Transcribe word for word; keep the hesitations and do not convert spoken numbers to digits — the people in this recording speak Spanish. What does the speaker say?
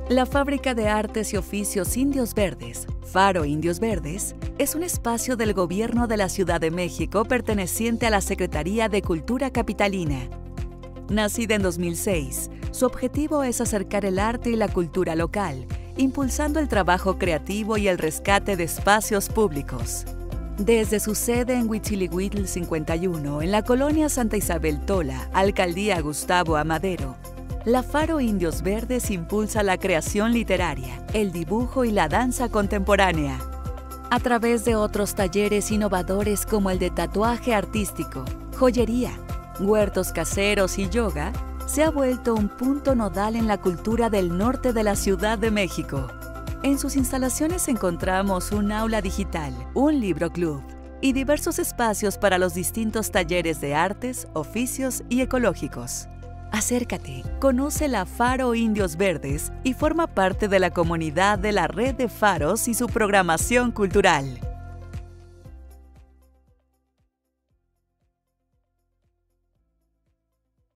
La Fábrica de Artes y Oficios Indios Verdes, Faro Indios Verdes, es un espacio del Gobierno de la Ciudad de México perteneciente a la Secretaría de Cultura Capitalina. Nacida en dos mil seis, su objetivo es acercar el arte y la cultura local, impulsando el trabajo creativo y el rescate de espacios públicos. Desde su sede en Huitzilihuitl cincuenta y uno, en la colonia Santa Isabel Tola, Alcaldía Gustavo Amadero, la Faro Indios Verdes impulsa la creación literaria, el dibujo y la danza contemporánea. A través de otros talleres innovadores como el de tatuaje artístico, joyería, huertos caseros y yoga, se ha vuelto un punto nodal en la cultura del norte de la Ciudad de México. En sus instalaciones encontramos un aula digital, un libro club y diversos espacios para los distintos talleres de artes, oficios y ecológicos. Acércate, conoce la Faro Indios Verdes y forma parte de la comunidad de la Red de Faros y su programación cultural.